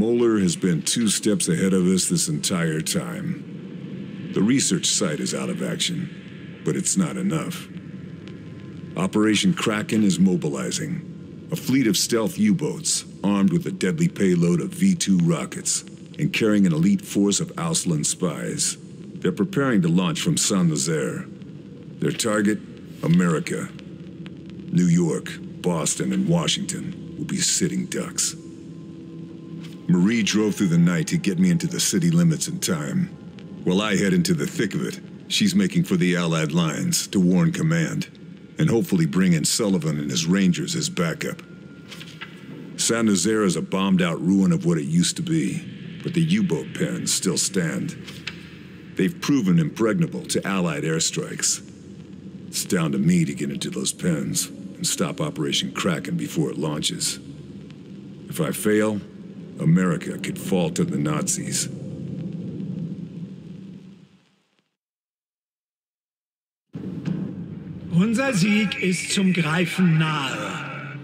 Moeller has been 2 steps ahead of us this entire time. The research site is out of action, but it's not enough. Operation Kraken is mobilizing. A fleet of stealth U-boats, armed with a deadly payload of V-2 rockets, and carrying an elite force of Auslan spies. They're preparing to launch from Saint-Nazaire. Their target, America. New York, Boston, and Washington will be sitting ducks. Marie drove through the night to get me into the city limits in time. While I head into the thick of it, she's making for the Allied lines to warn command, and hopefully bring in Sullivan and his Rangers as backup. Saint-Nazaire is a bombed-out ruin of what it used to be, but the U-boat pens still stand. They've proven impregnable to Allied airstrikes. It's down to me to get into those pens and stop Operation Kraken before it launches. If I fail, America could fall to the Nazis. Unser Sieg ist zum Greifen nahe.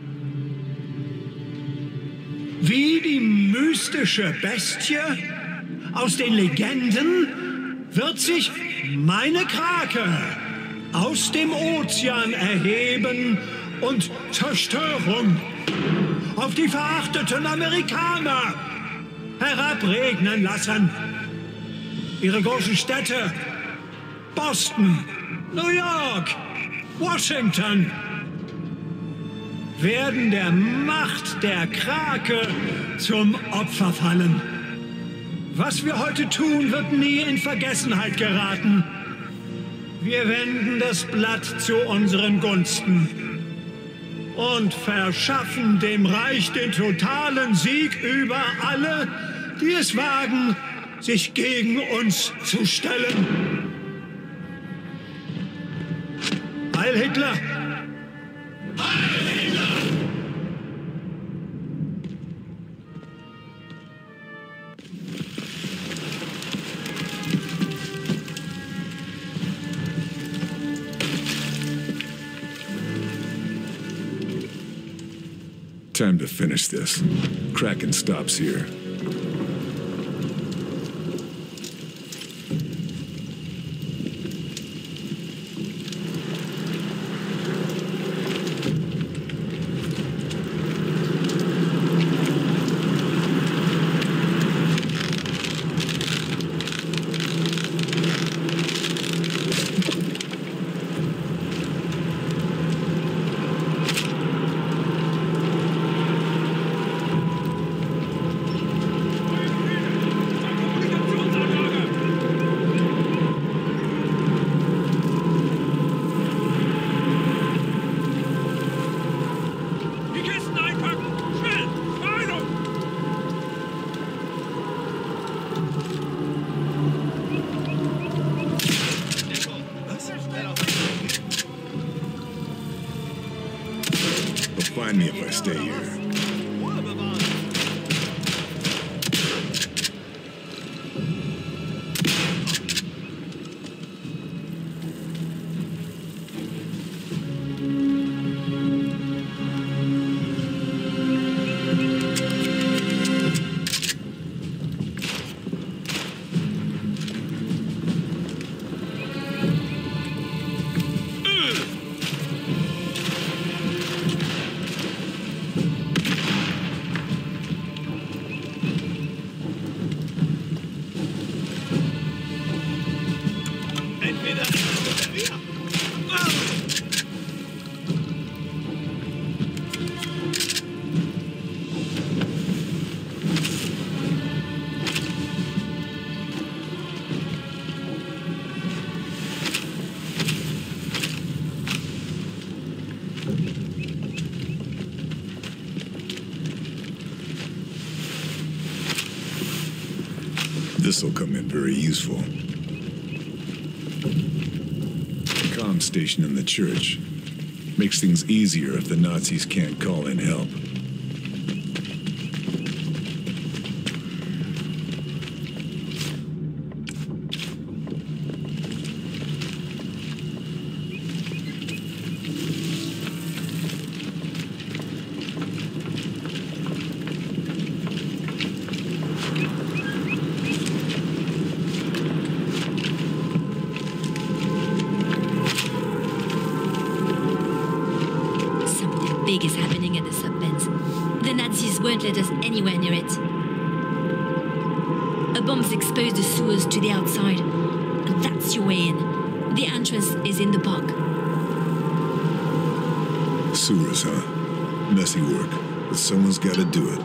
Wie die mystische Bestie aus den Legenden wird sich meine Krake aus dem Ozean erheben und Zerstörung auf die verachteten Amerikaner herabregnen lassen. Ihre großen Städte, Boston, New York, Washington, werden der Macht der Krake zum Opfer fallen. Was wir heute tun, wird nie in Vergessenheit geraten. Wir wenden das Blatt zu unseren Gunsten und verschaffen dem Reich den totalen Sieg über alle, die es wagen, sich gegen uns zu stellen. Heil Hitler! Heil Hitler! Time to finish this. Kraken stops here. Find me if I stay here. This'll come in very useful. The comm station in the church makes things easier if the Nazis can't call in help. won't let us anywhere near it. A bomb's exposed the sewers to the outside, and that's your way in. The entrance is in the park. Sewers, huh? Messy work, but someone's gotta do it.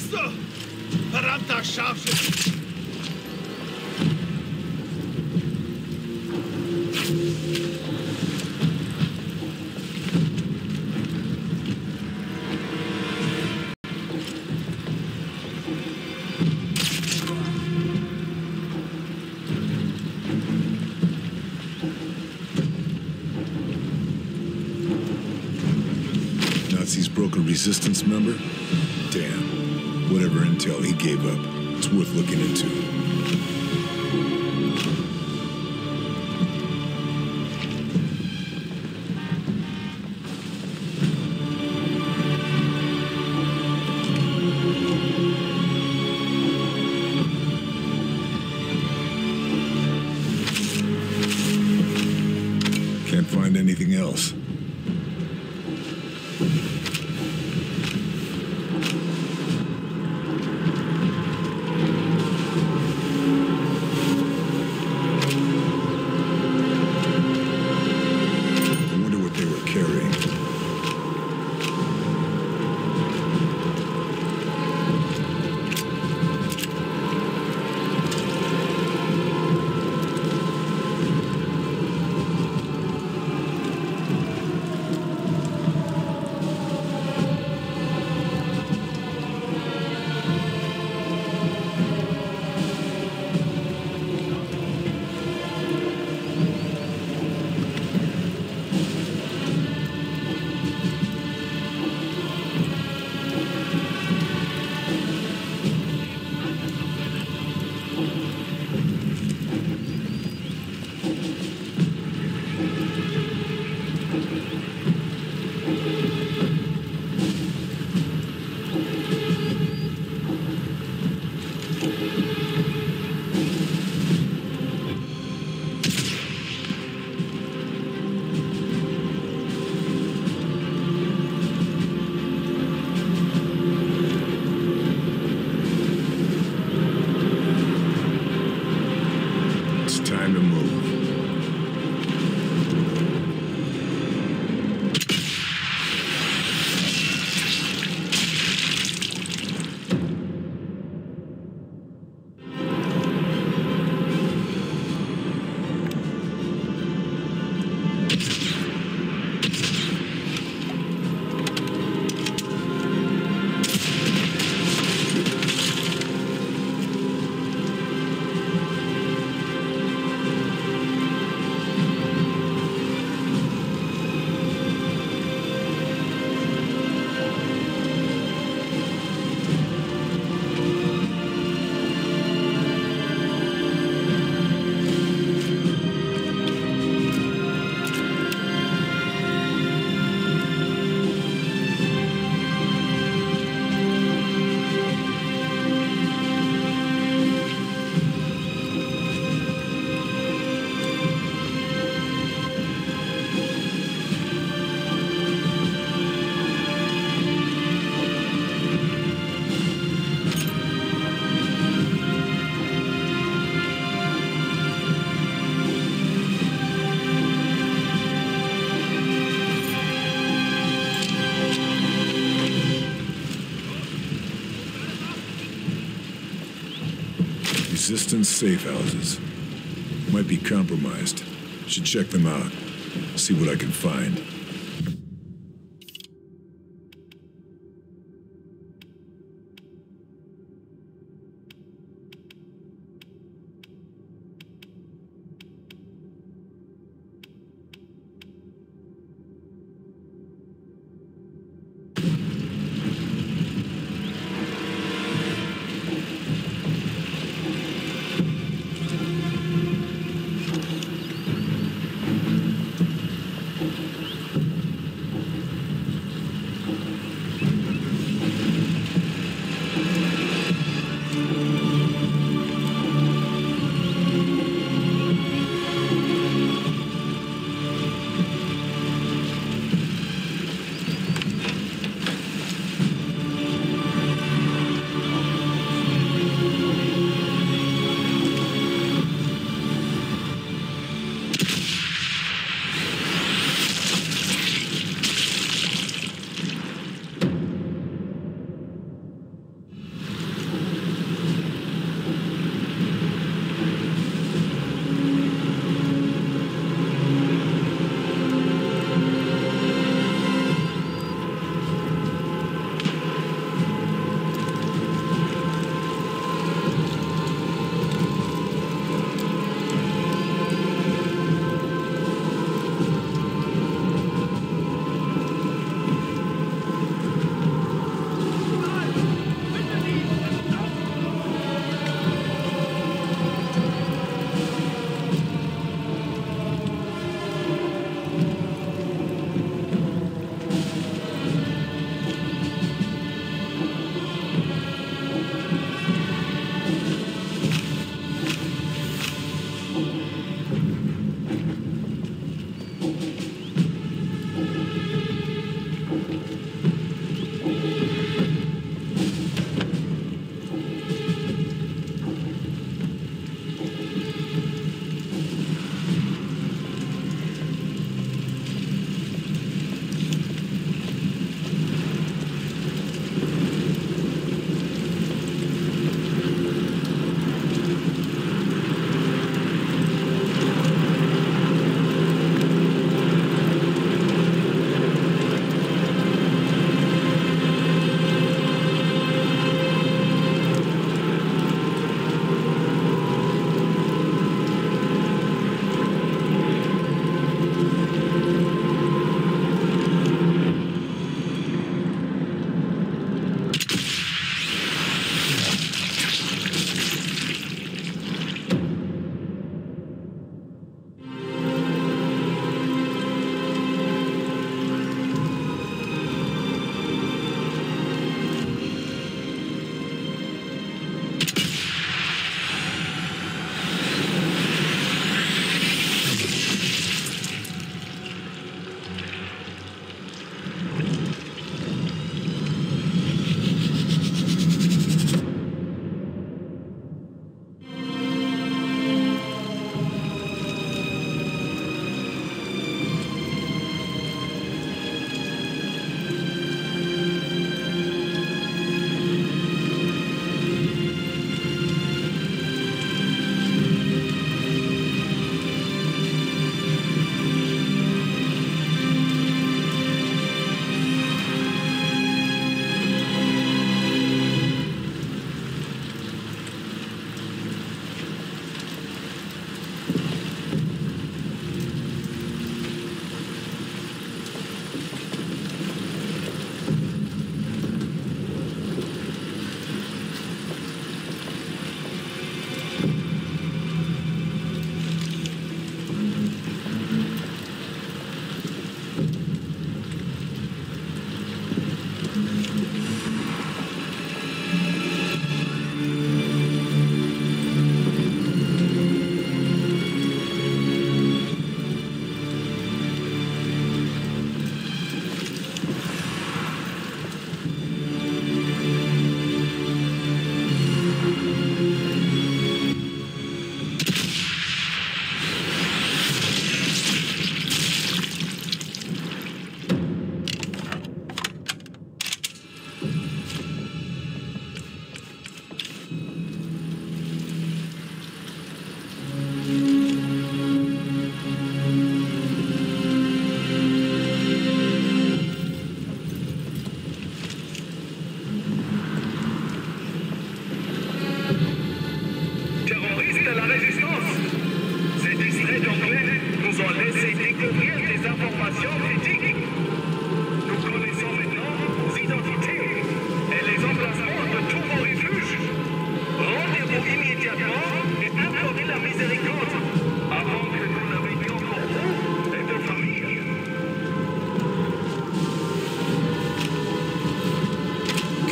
So, verdammter Scharfschütze! Nazis broke a resistance member? Damn. Whatever intel he gave up, it's worth looking into. Can't find anything else. Time to move. Resistance safe houses. Might be compromised. Should check them out. See what I can find.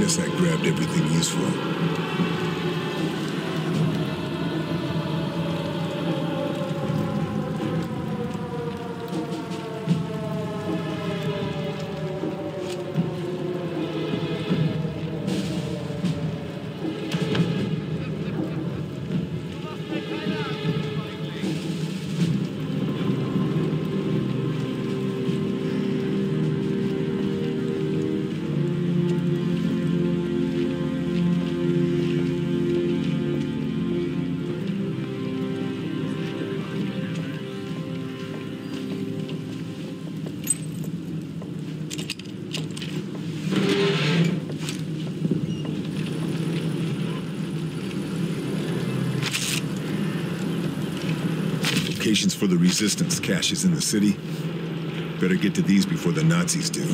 Guess I grabbed everything useful. Locations for the resistance caches in the city. Better get to these before the Nazis do.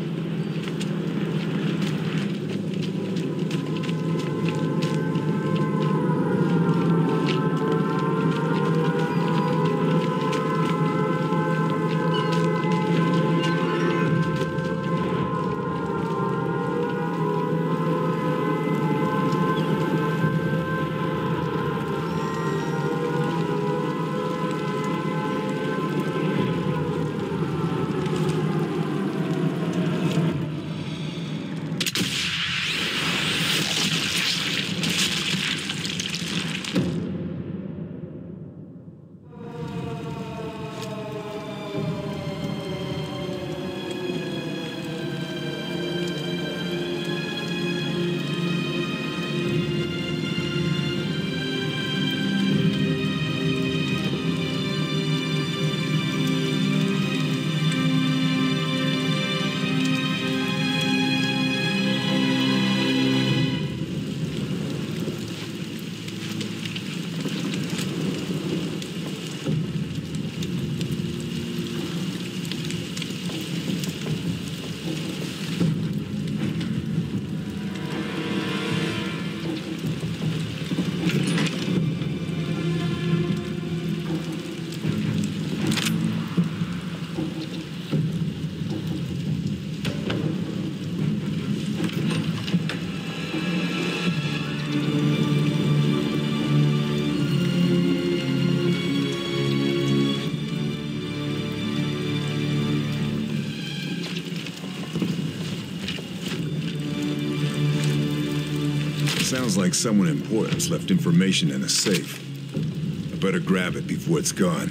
Sounds like someone important's left information in a safe. I better grab it before it's gone.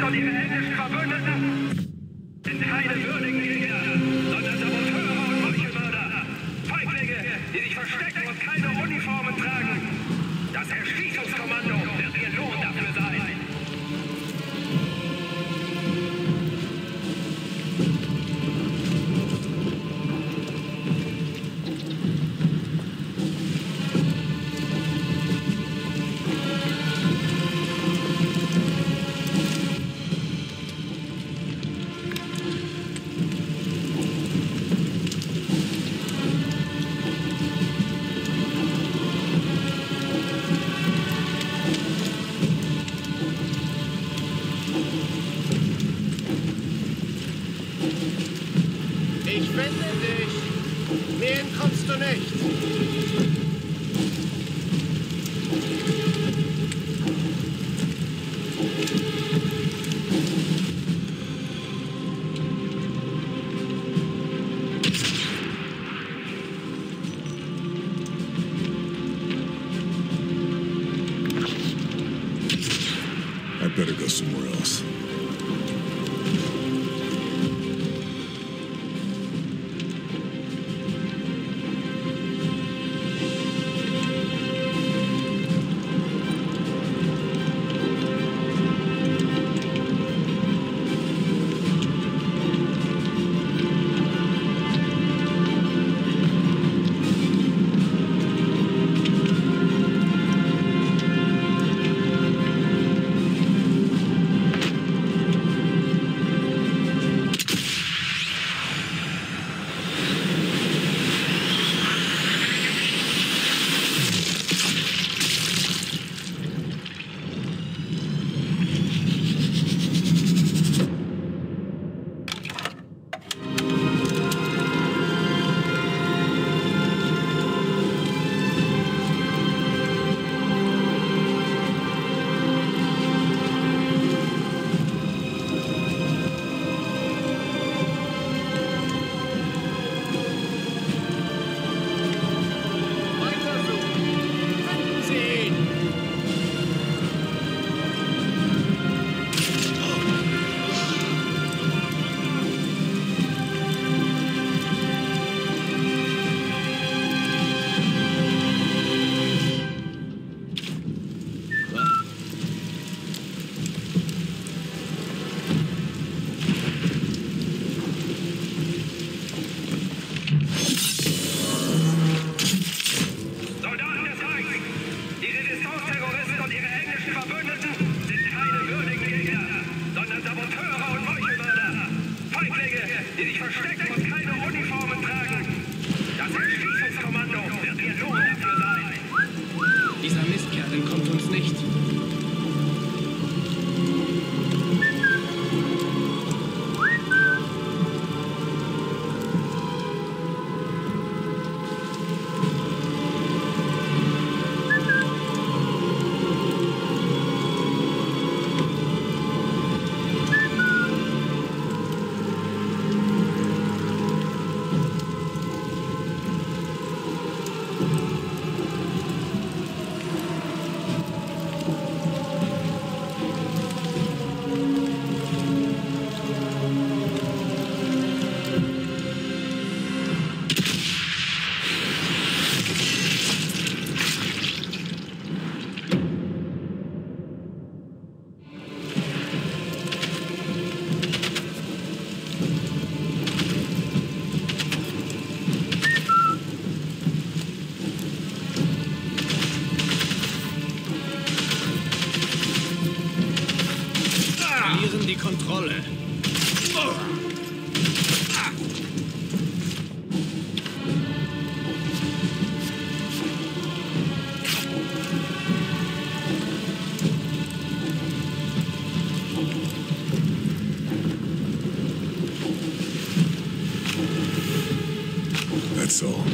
Terroristen und ihre englischen Verbündeten sind keine würdigen Gegner, sondern Saboteure und Meuchelmörder. Feiglinge, die sich verstecken und keine Uniformen tragen. Das Erschießungskommando wird ihr Lohn dafür sein. Ich finde dich. Mir entkommst du nicht. I better go somewhere else. die sich verstecken und keine Uniformen tragen. Das Erschießungskommando wird ihr Lohn dafür sein. Dieser Mistkerl entkommt uns nicht. Die Kontrolle. That's all.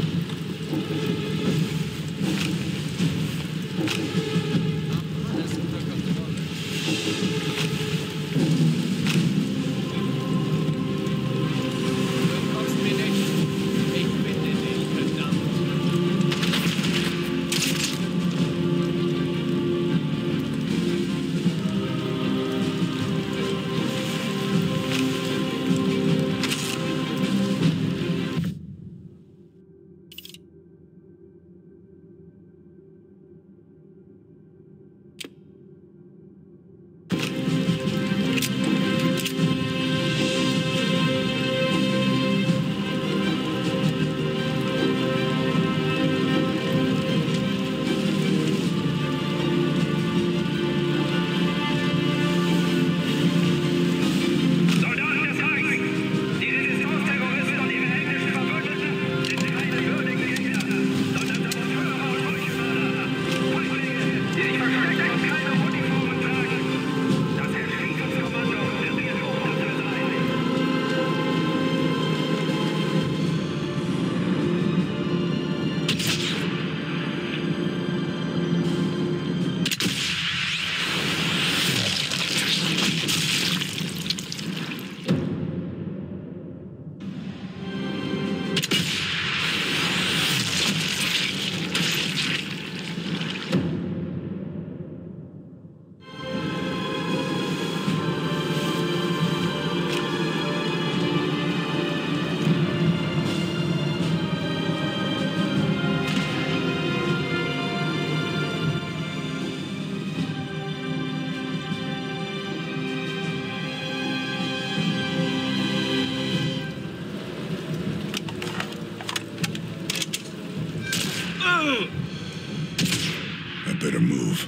I better move.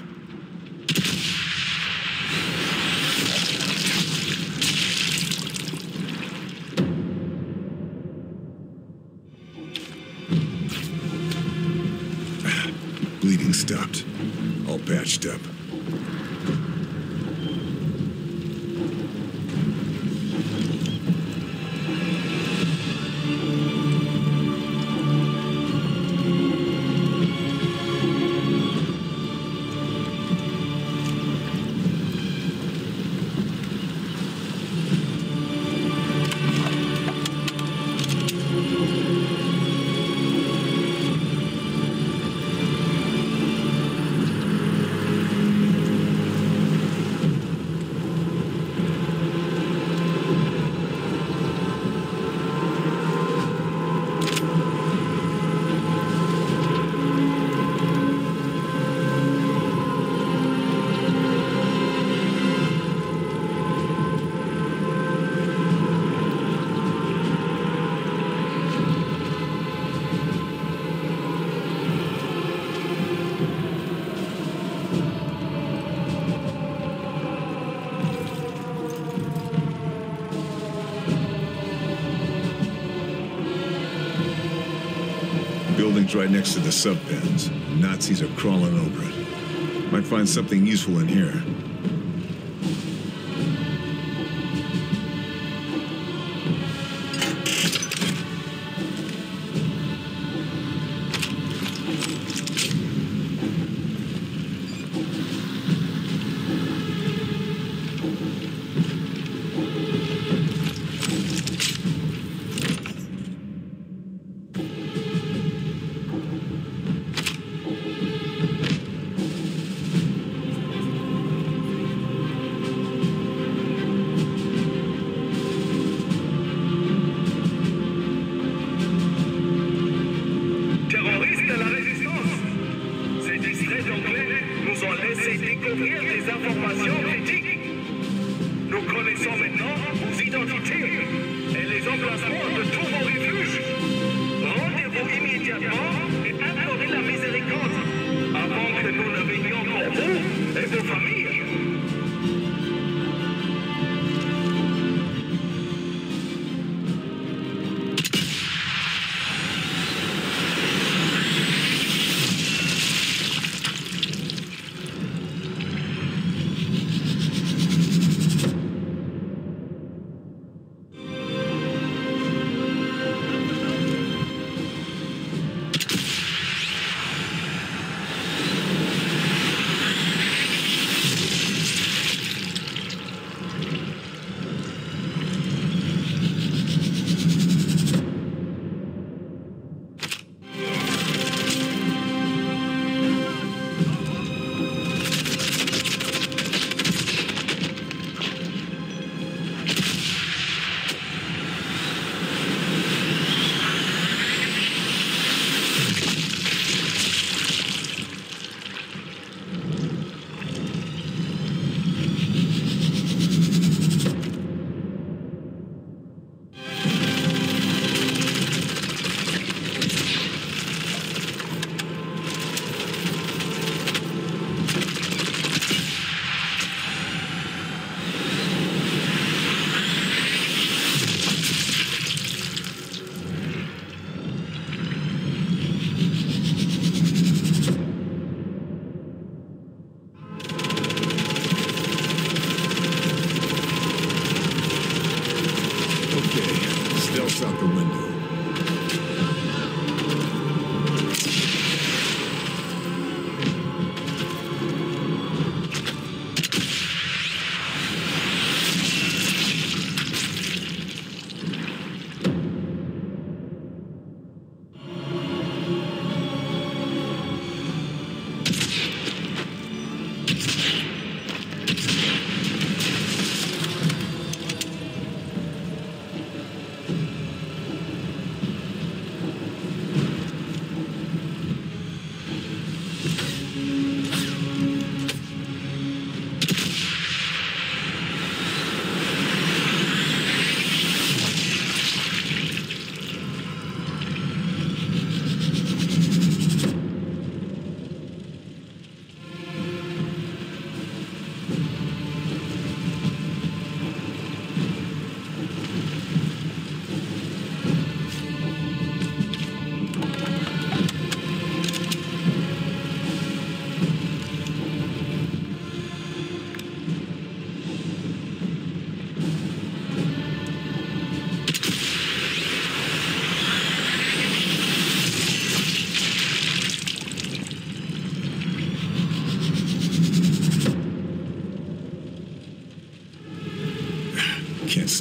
Bleeding stopped. All patched up. Building's right next to the sub-pens. Nazis are crawling over it. Might find something useful in here.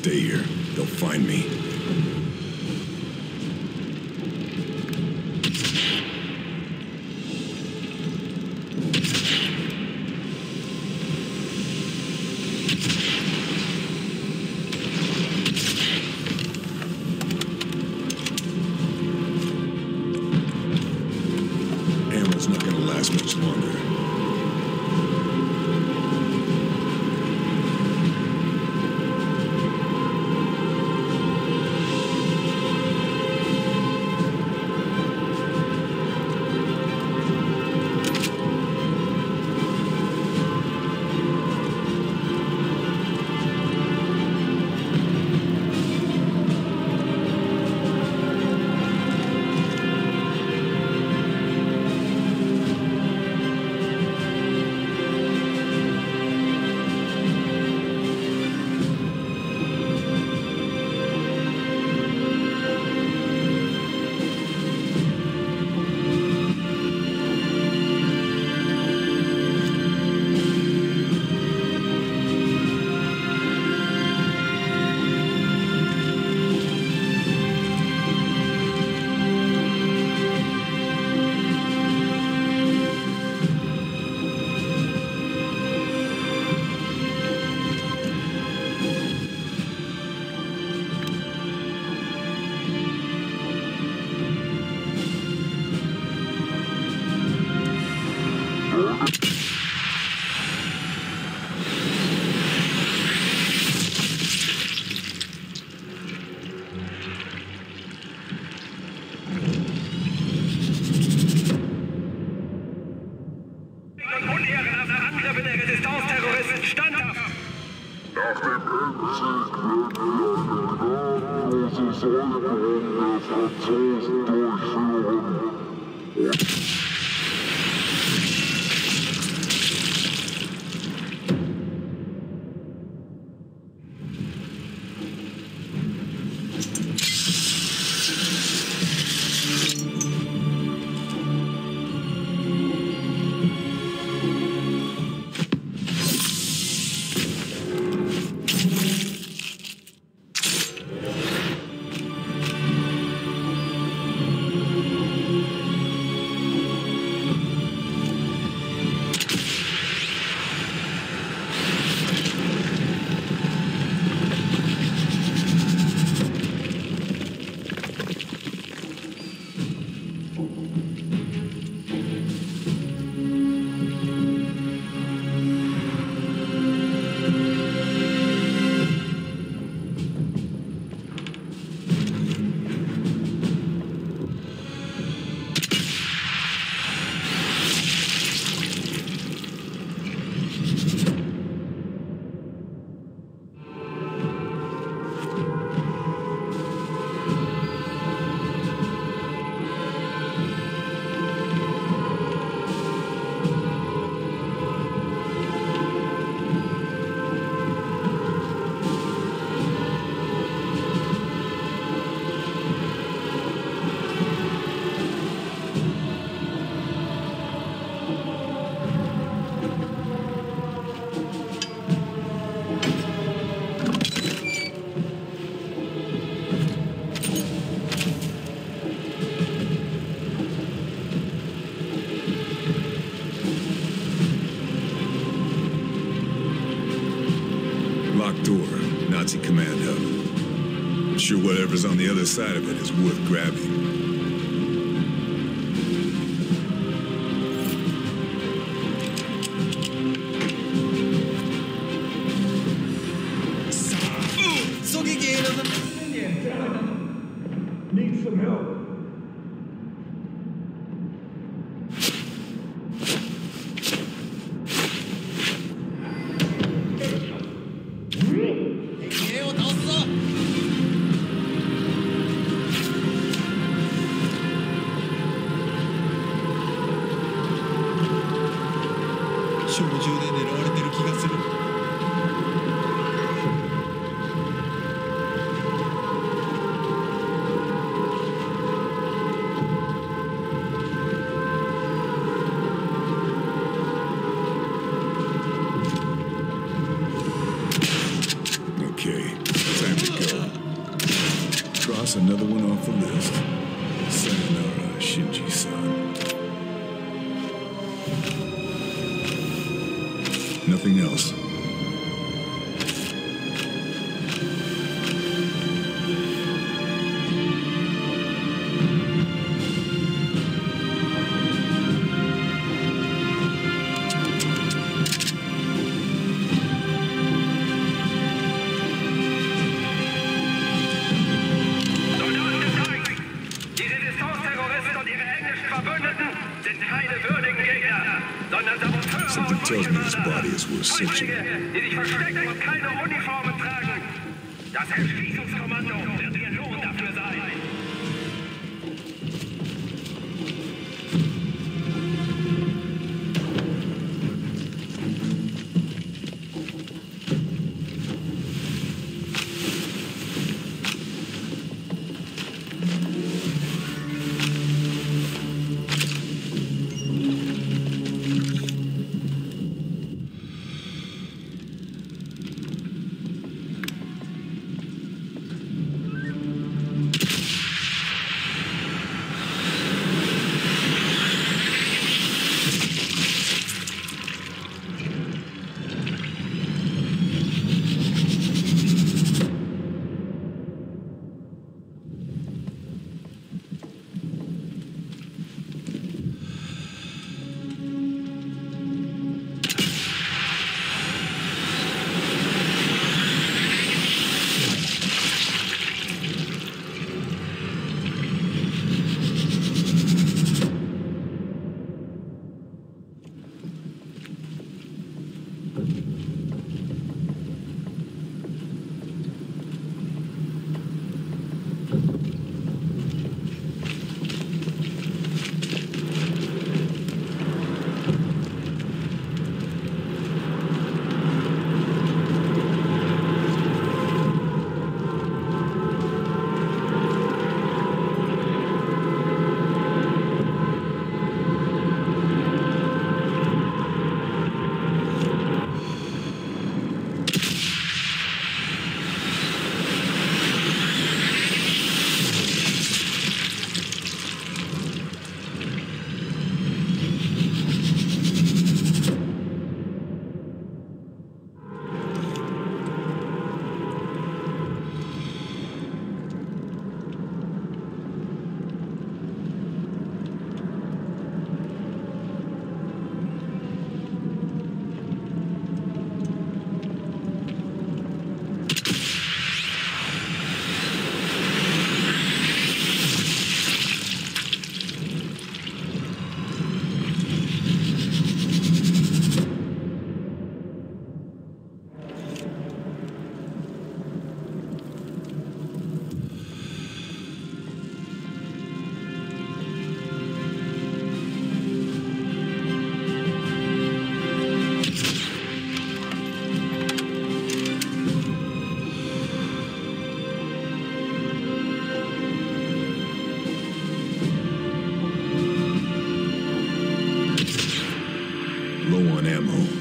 stay here. They'll find me. Ammo's not gonna last much longer. Unehrenhafter Angriffe der Resistance-Terroristen standhaft! Nach dem Endsieg werden wir eine gnadenlose Säuberung der Franzosen durchführen. Locked door, Nazi command hub. I'm sure whatever's on the other side of it is worth grabbing. Need some help. Okay, time another one off the list. Sayonara, Shinji-san. Nothing else. Something tells me this body is worth searching. Die sich verstecken und keine Uniformen tragen. Das Erschießungskommando wird ihr Lohn dafür sein. Low on ammo.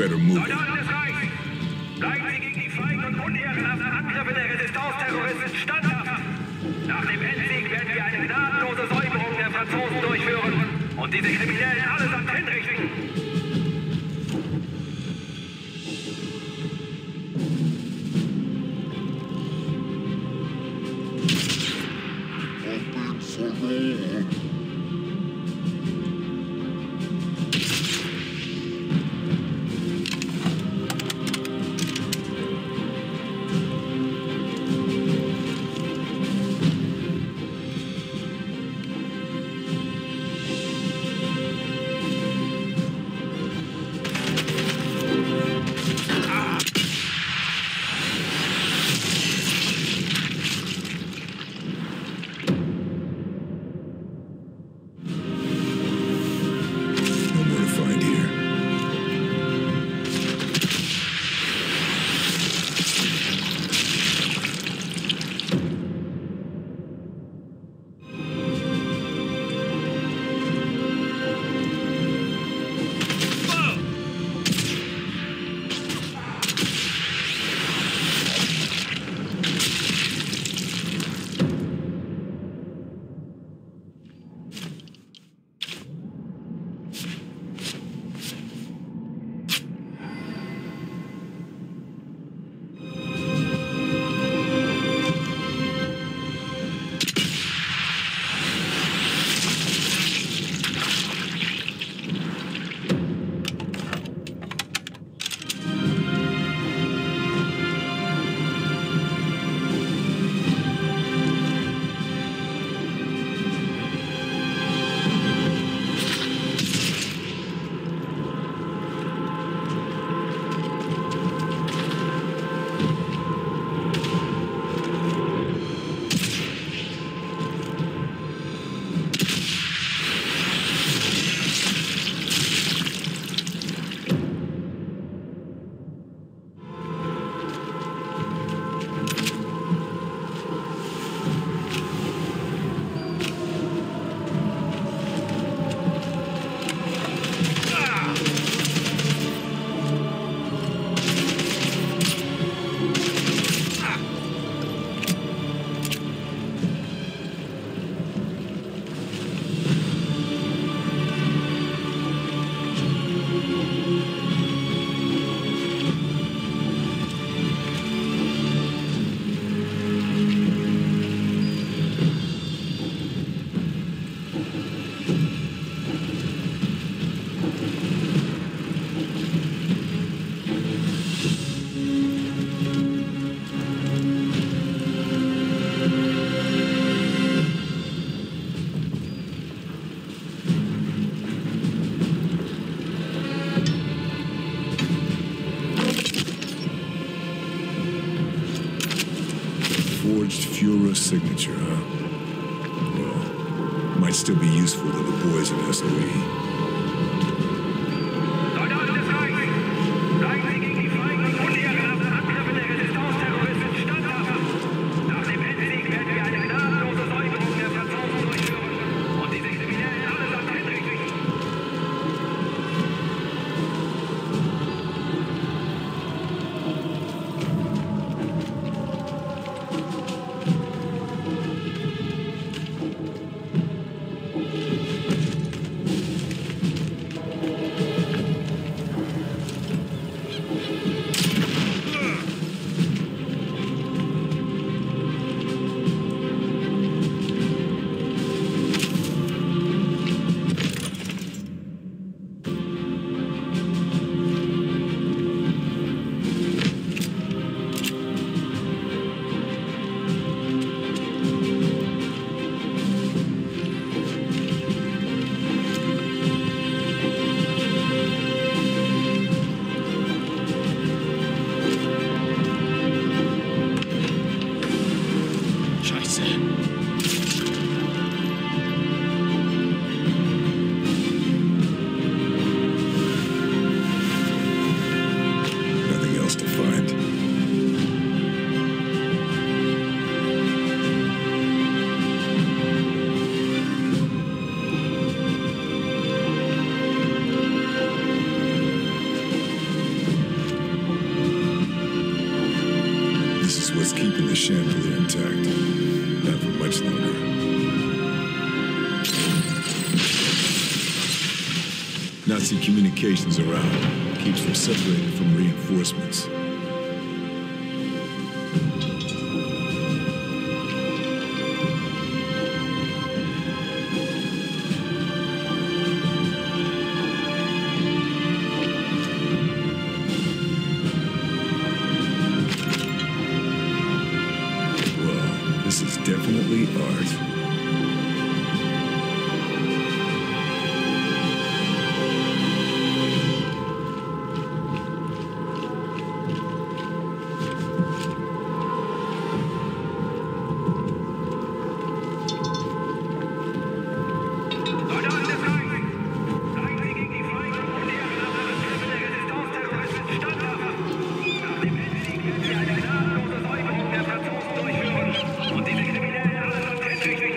Better move it. Soldaten des Reichs, bleiben Sie gegen die feigen und unehrenhaften Angriffe der Resistance-Terroristen standhaft. Nach dem Endsieg werden wir eine gnadenlose Säuberung der Franzosen durchführen und diese Kriminellen allesamt hinrichten. Führer's signature, huh? Well, might still be useful to the boys in SOE. Soldaten des Reichs, bleiben Sie gegen die feigen und unehrenhaften Angriffe der Resistance-Terroristen standhaft. Nach dem Endsieg werden wir eine gnadenlose Säuberung der Franzosen durchführen und diese Kriminellen allesamt hinrichten. just keeping the chandelier intact. Not for much longer. Nazi communications around. Keeps them separated from reinforcements. This is definitely art. Und diese kriminellen Adler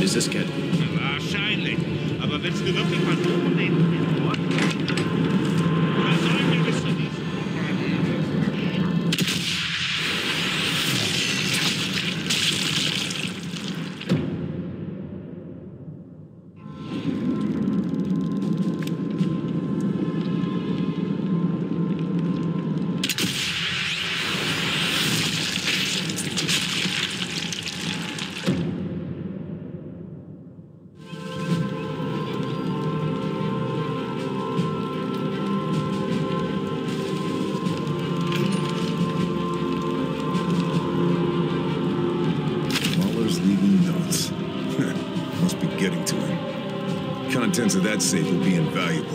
Ist es, Cat? Wahrscheinlich. Aber willst du wirklich mal hochreden? Oder sollen wir bis zu diesem... Contents of that safe will be invaluable.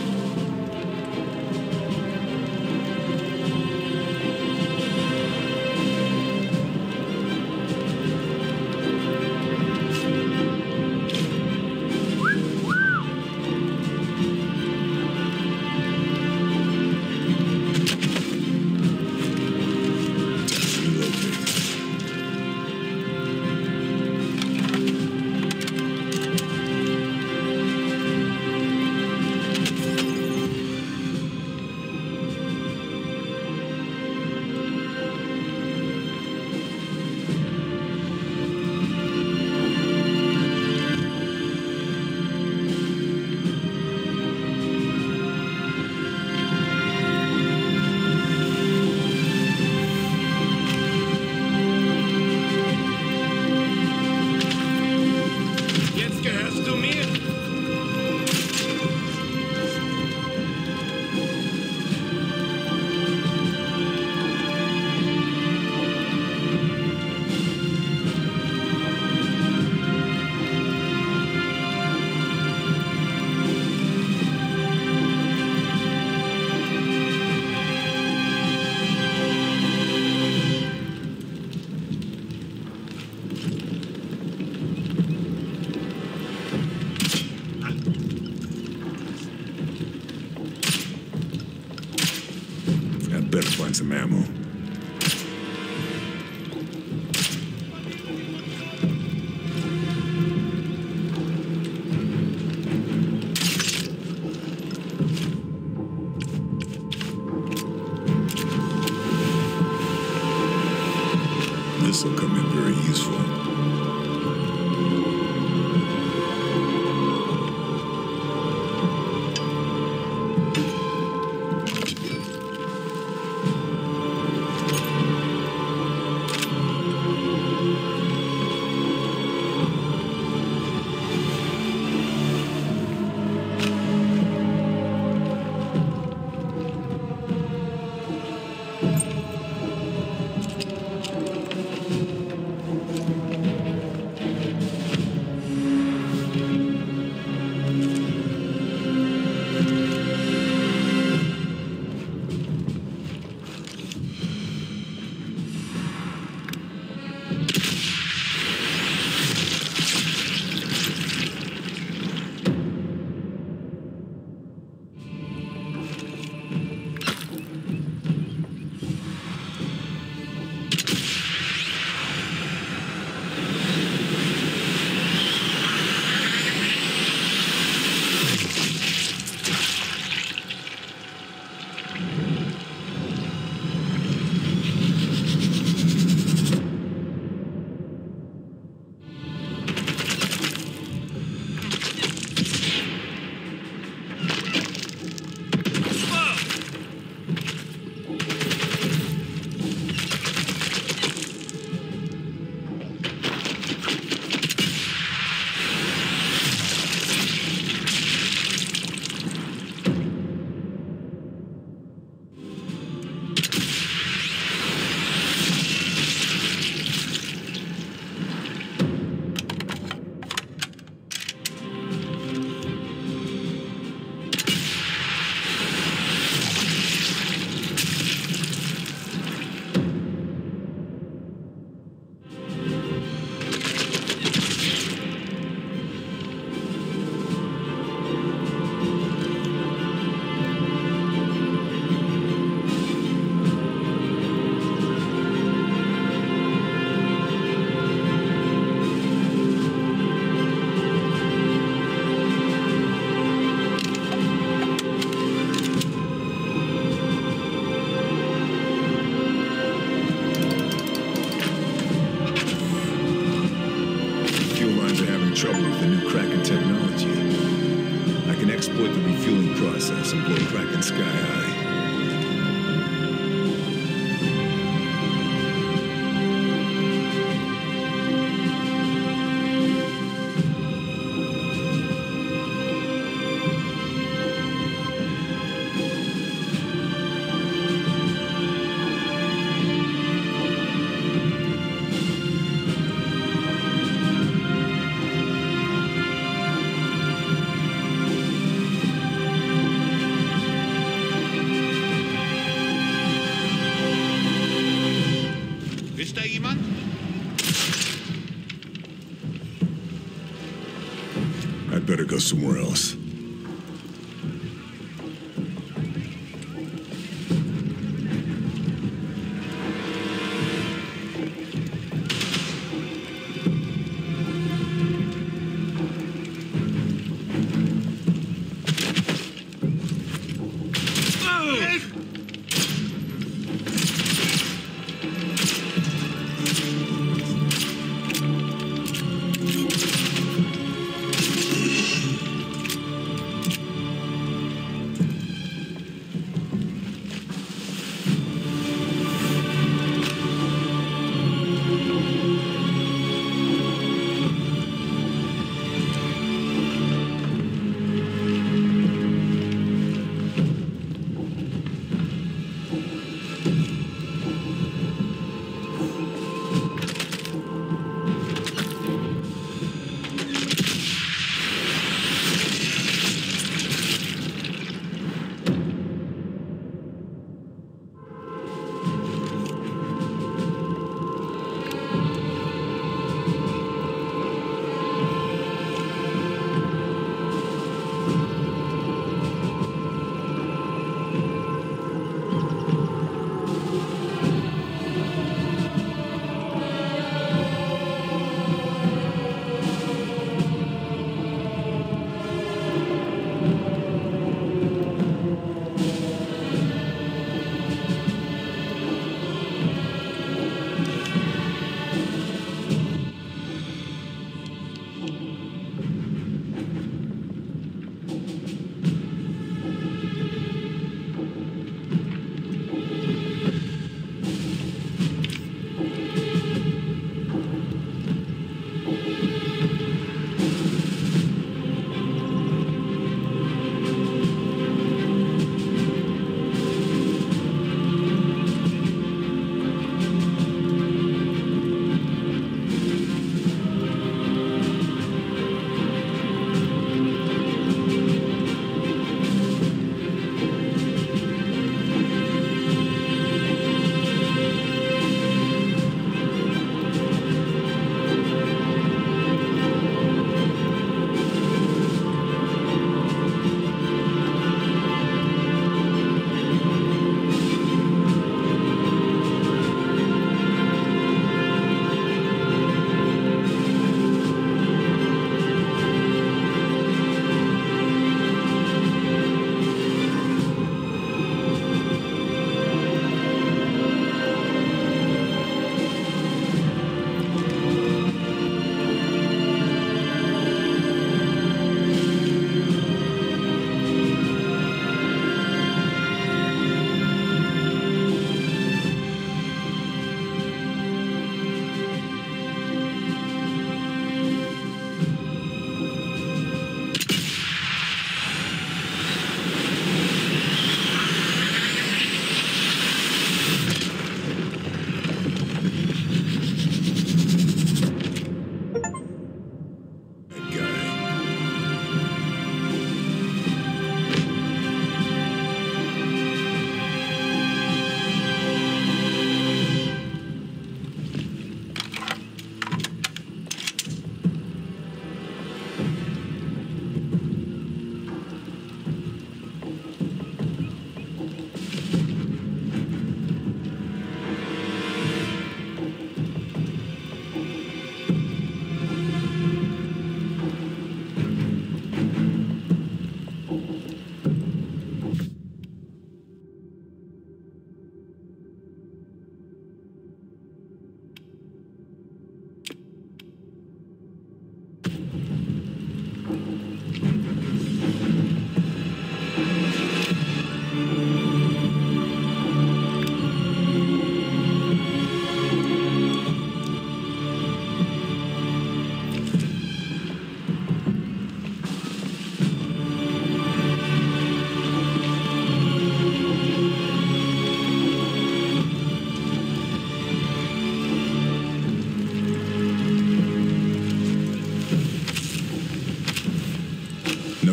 Better find some ammo. This'll come in very useful. trouble with the new Kraken technology. I can exploit the refueling process and blow Kraken sky high. Ist da jemand? I'd better go somewhere else.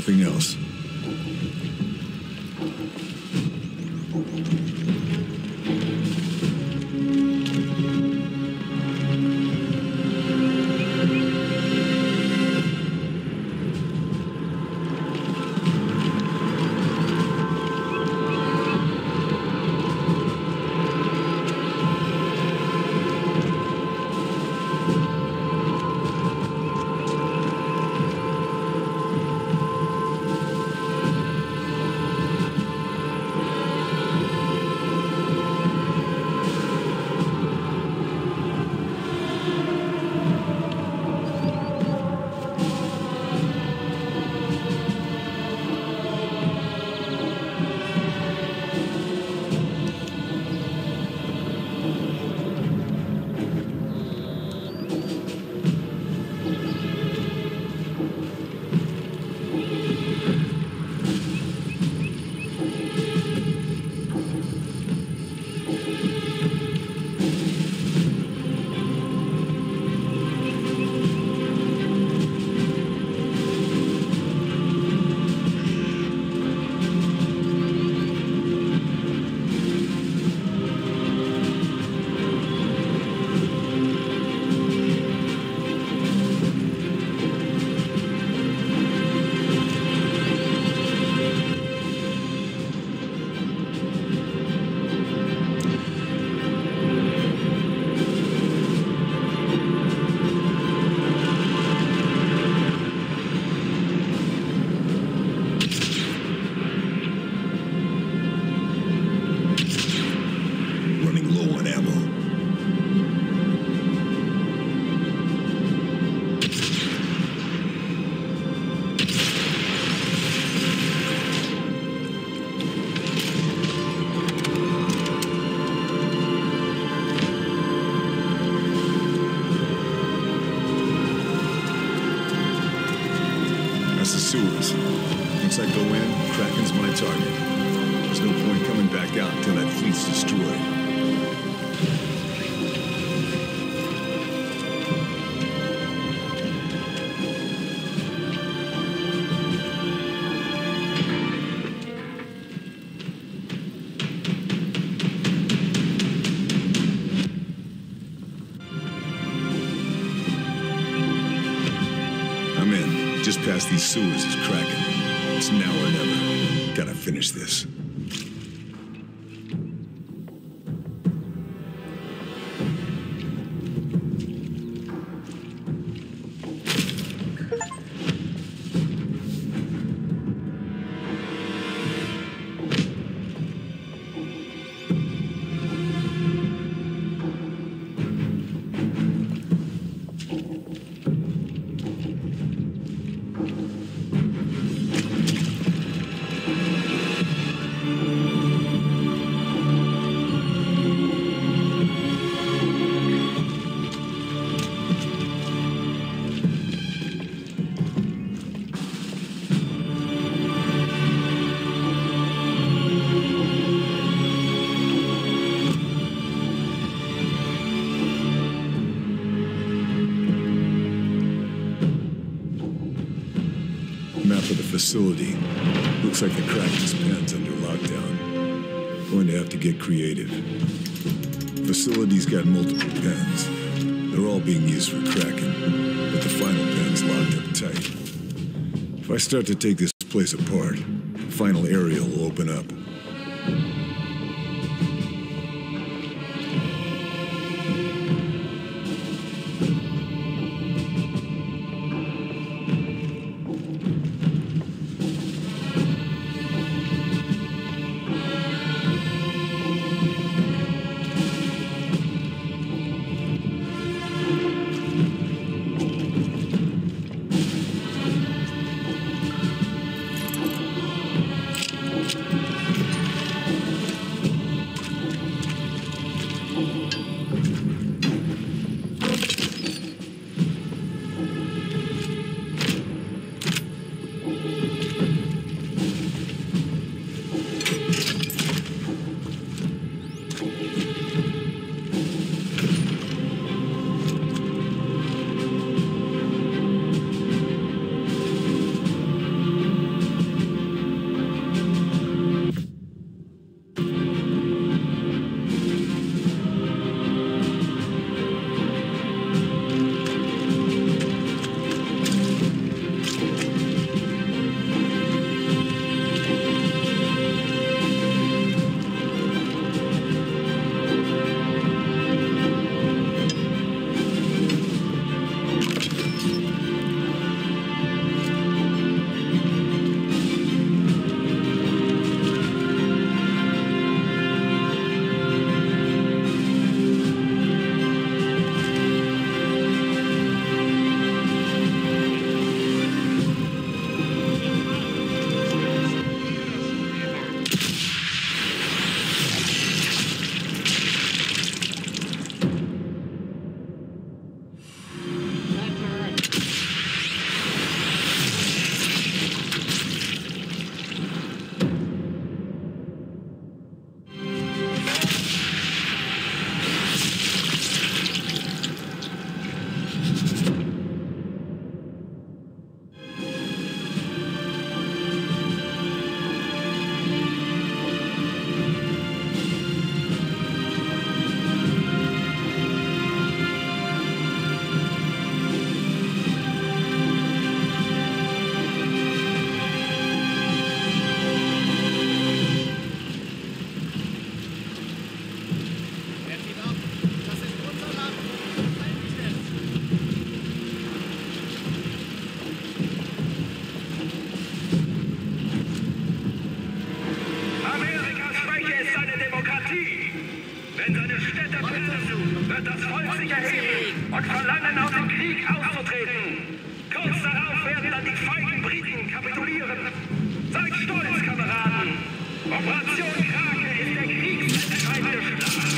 nothing else. Sewers. Once I go in, Kraken's my target. There's no point coming back out until that fleet's destroyed. I'm in. Just past these sewers is Kraken. It's now or never. Gotta finish this. Map of the facility. Looks like the Kraken's pen's under lockdown. Going to have to get creative. Facility's got multiple pens. They're all being used for Kraken, but the final pen's locked up tight. If I start to take this place apart, the final area will open up. wird das Volk sich erheben und verlangen, aus dem Krieg auszutreten. Kurz darauf werden dann die feigen Briten kapitulieren. Seid stolz, Kameraden! Operation Krake ist der kriegsentscheidende Schlag.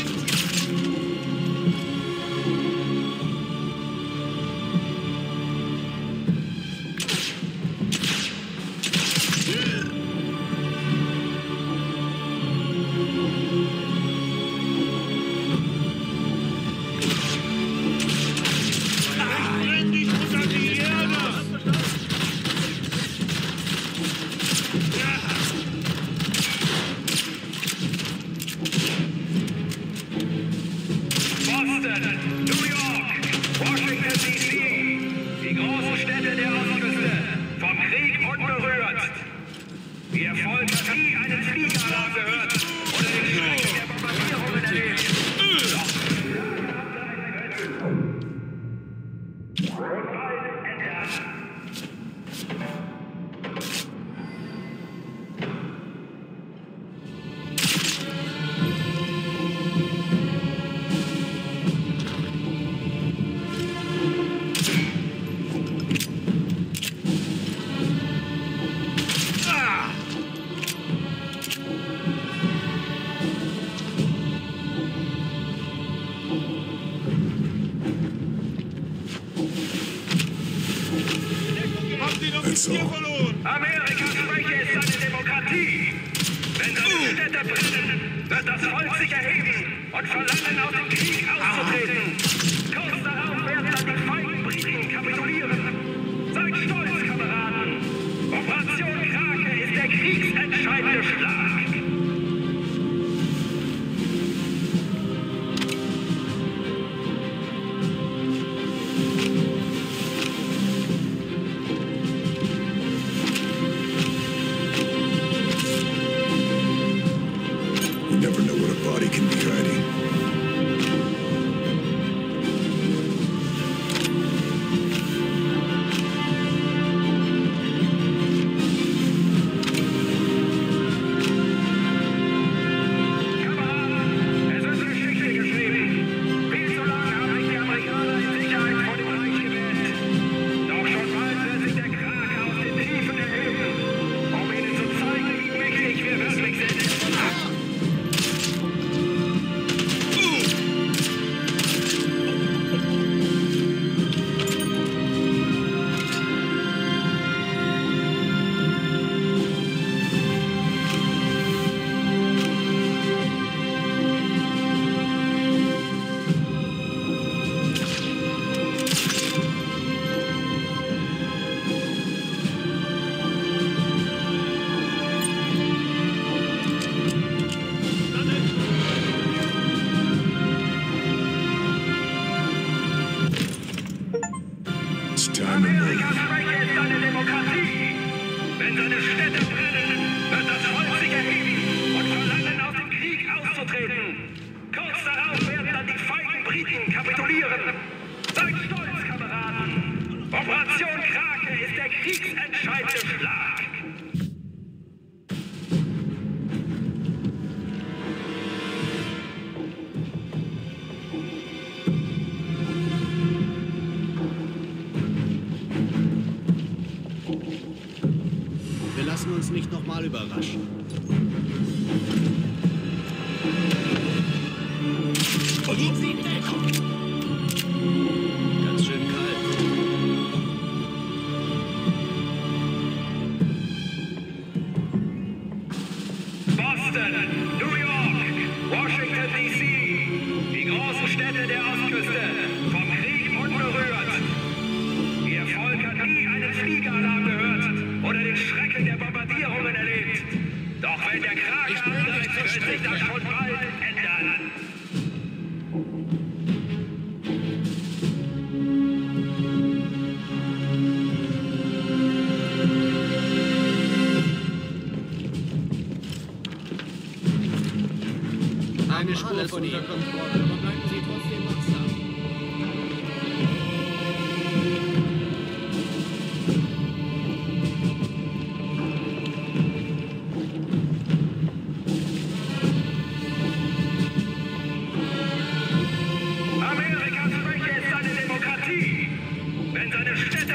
Amerikas Schwäche ist seine Demokratie. Wenn seine Städte brennen, wird das Volk sich erheben und verlangen, aus dem Krieg auszutreten. Kurz darauf werden dann die feigen Briten kapitulieren. Seid stolz, Kameraden. Operation Krake ist der kriegsentscheidende Schlag. Amerikas Schwäche ist seine Demokratie. Wenn seine Städte brennen, wird das Volk sich erheben und verlangen, aus dem Krieg auszutreten. Kurz darauf werden dann die feigen Briten kapitulieren. Seid stolz, Kameraden. Operation Krake ist der kriegsentscheidende Schlag. Wir lassen uns nicht nochmal überraschen. Ganz schön kalt. Boston, New York, Washington D.C. Die großen Städte der Ostküste, vom Krieg unberührt. Ihr Volk hat nie einen Fliegeralarm gehört oder den Schrecken der Bombardierungen erlebt. Doch wenn der Krake angreift, wird sich das schon bald ändern. Eine Spur von ihm. Aber bleiben Sie trotzdem wachsam.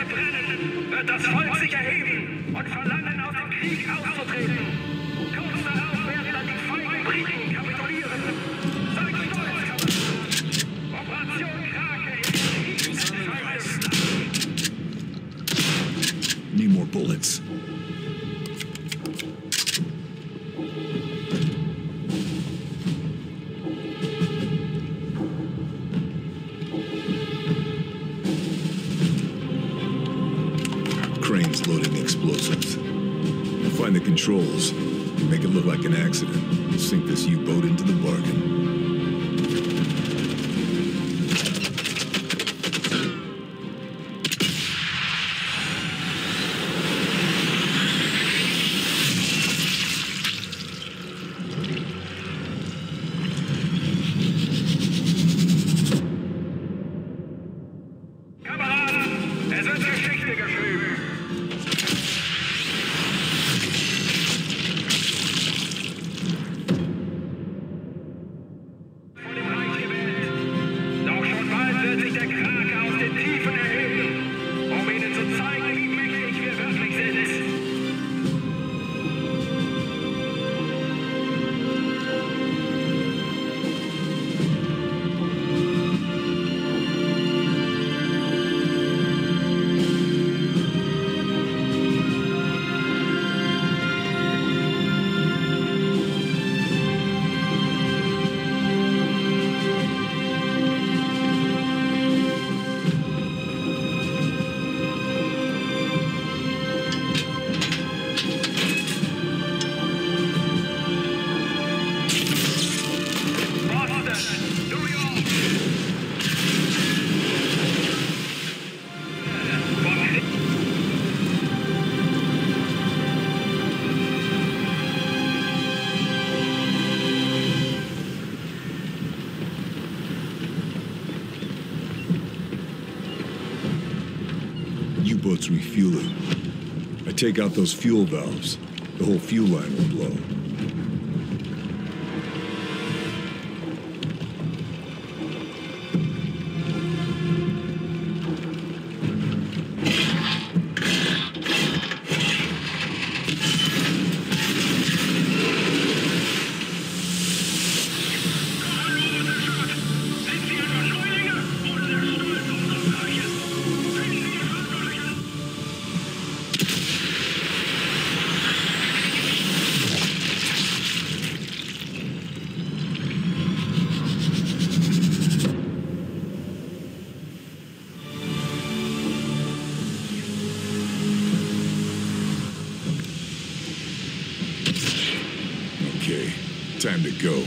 brennen, wird das Volk sich erheben und verlangen, aus dem Krieg auszutreten. Kurz darauf werden dann die feigen Briten kapitulieren. Seid stolz, Kameraden. Operation Krake ist Kriegsverheißen. Need more bullets. Crane's loading explosives. Find the controls. Make it look like an accident. Sink this U-boat into the bargain. Kameraden, es wird Geschichte geschrieben. Von dem Reich gewählt. Doch schon bald wird sich der Krake aus den Tiefen erheben, um ihnen zu zeigen, wie mächtig wir wirklich sind. Boston, New York. U-boat's refueling. I take out those fuel valves. The whole fuel line will blow. Okay, time to go.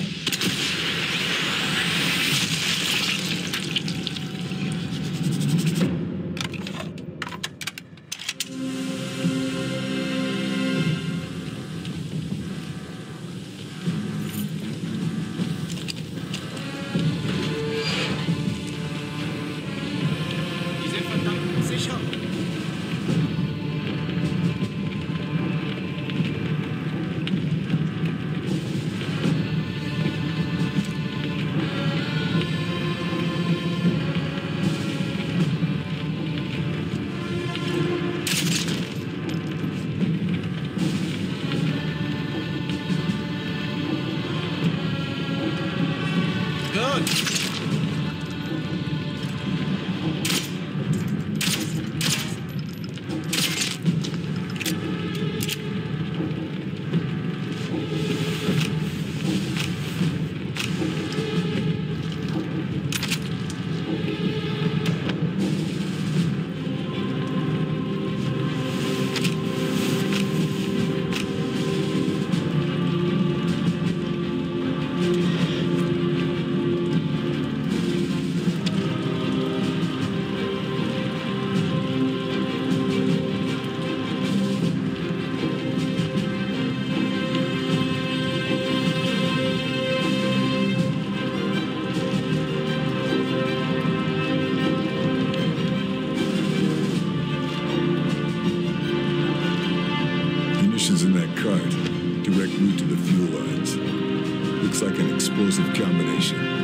Die sind verdammt sicher. Gut. Munitions in that cart. Direct route to the fuel lines. Looks like an explosive combination.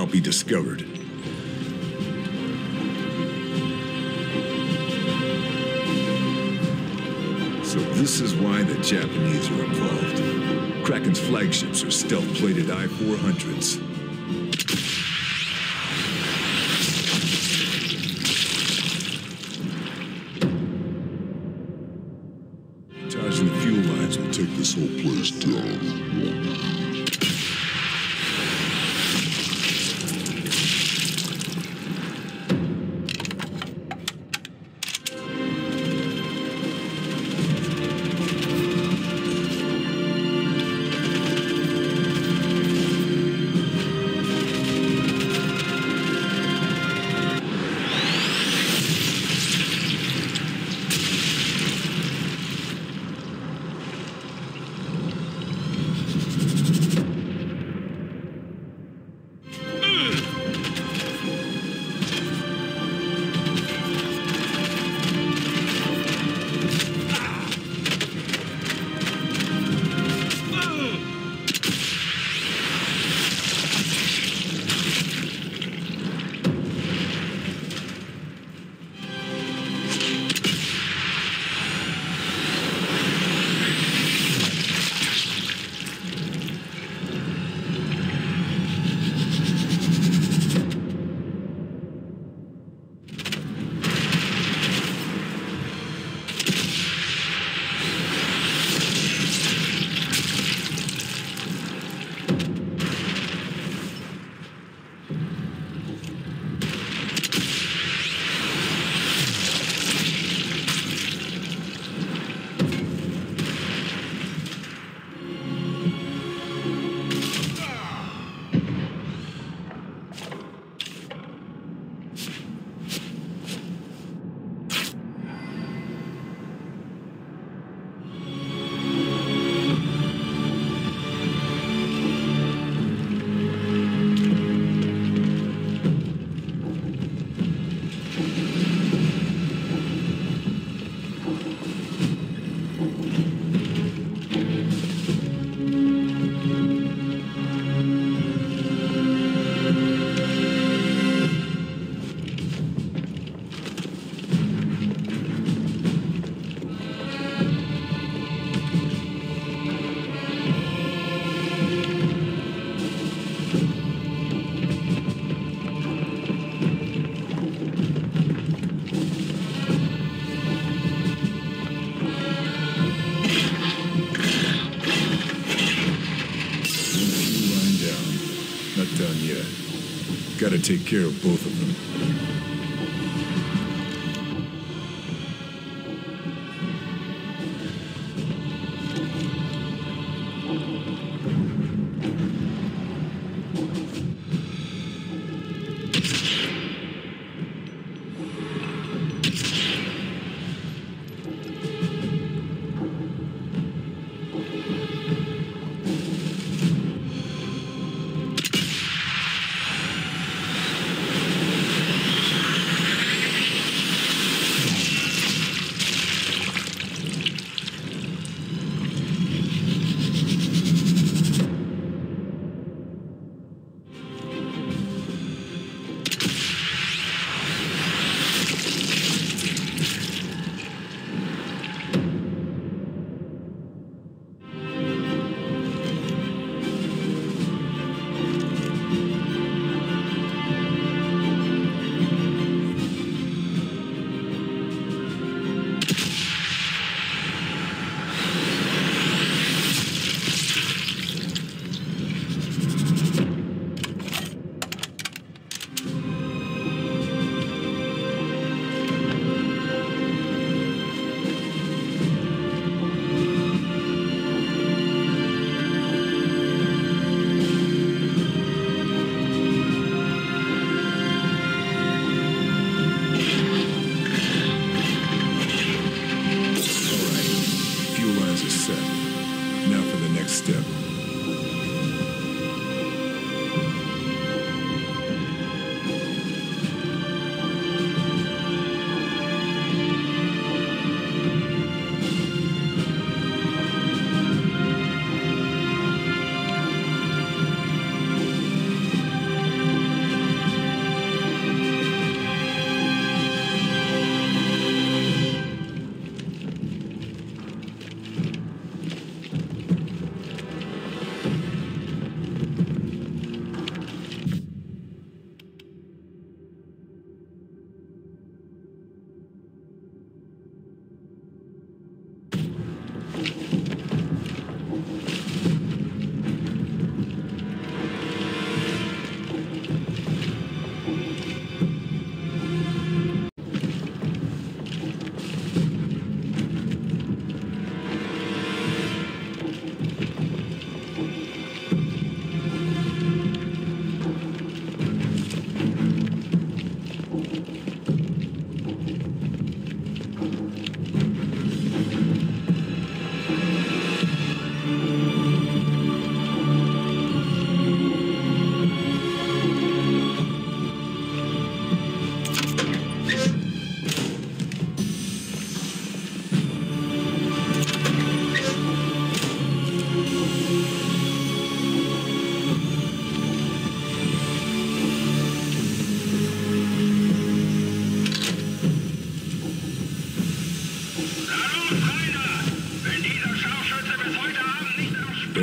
not be discovered. So this is why the Japanese are involved. Kraken's flagships are stealth-plated I-400s. Sabotaging the fuel lines will take this whole place down. Gotta take care of both of them.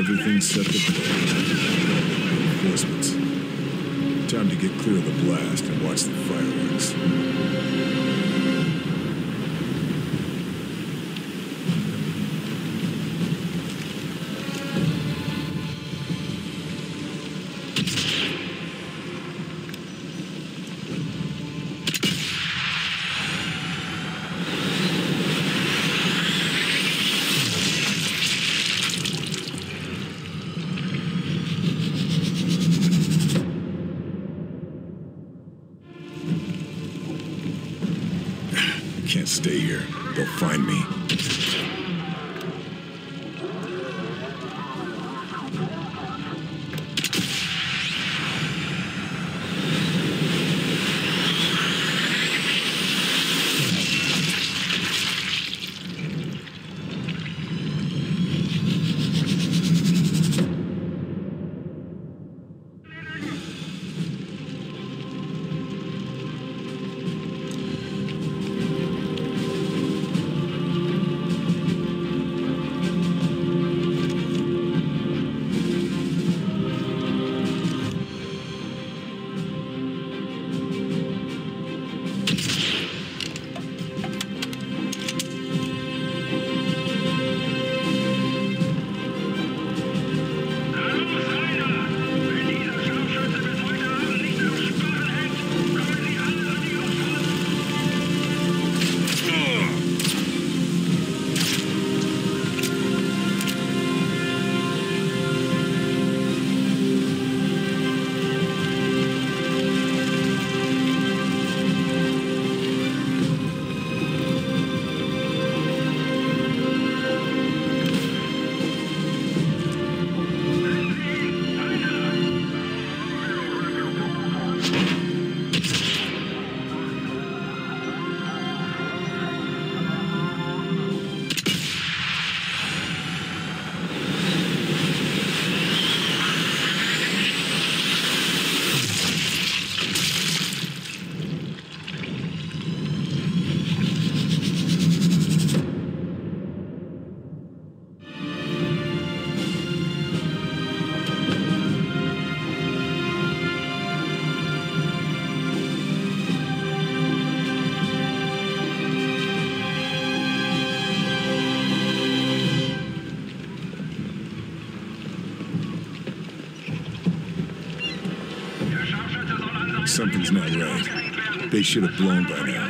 everything's set to play. Reinforcements. Time to get clear of the blast and watch the fireworks. Can't stay here. They'll find me. Something's not right. They should have blown by now.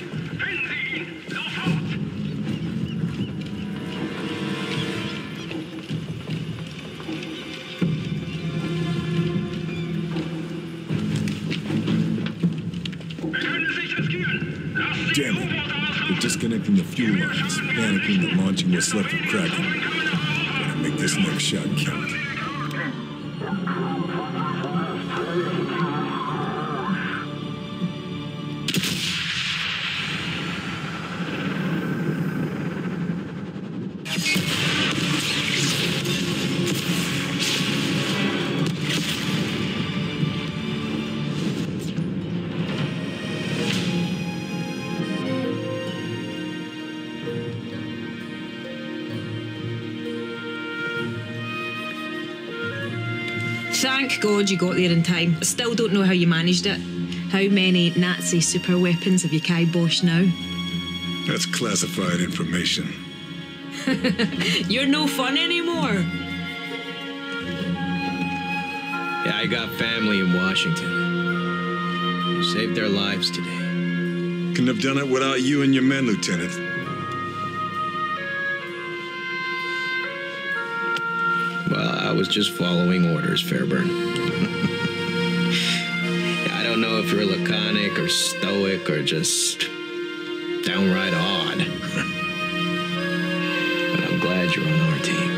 Damn it. They're disconnecting the fuel lines, panicking that launching what's left of Kraken. Gotta make this next shot count. Thank God you got there in time. I still don't know how you managed it. How many Nazi super weapons have you kiboshed now? That's classified information. You're no fun anymore. Yeah, I got family in Washington. You saved their lives today. Couldn't have done it without you and your men, Lieutenant. Well, I was just following orders, Fairburn. I don't know if you're laconic or stoic or just downright odd. But I'm glad you're on our team.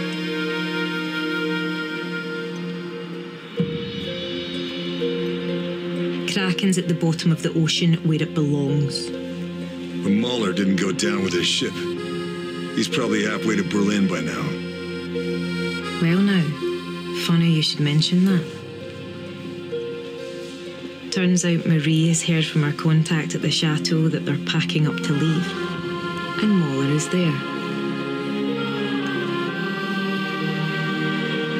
Kraken's at the bottom of the ocean where it belongs. But Mahler didn't go down with his ship. He's probably halfway to Berlin by now. Well now, funny you should mention that. Turns out Marie has heard from our contact at the chateau that they're packing up to leave. And Mahler is there.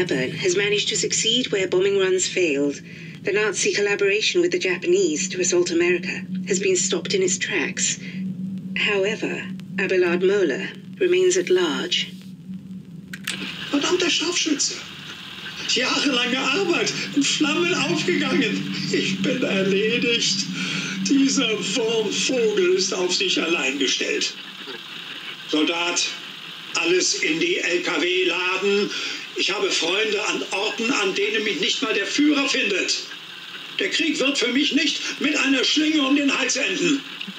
Abbott has managed to succeed where bombing runs failed. The Nazi collaboration with the Japanese to assault America has been stopped in its tracks. However, Abelard Moeller remains at large. Verdammter Scharfschütze! Jahrelange Arbeit in Flammen aufgegangen. Ich bin erledigt. Dieser Wurmvogel ist auf sich allein gestellt. Soldat, alles in die LKW laden. Ich habe Freunde an Orten, an denen mich nicht mal der Führer findet. Der Krieg wird für mich nicht mit einer Schlinge um den Hals enden.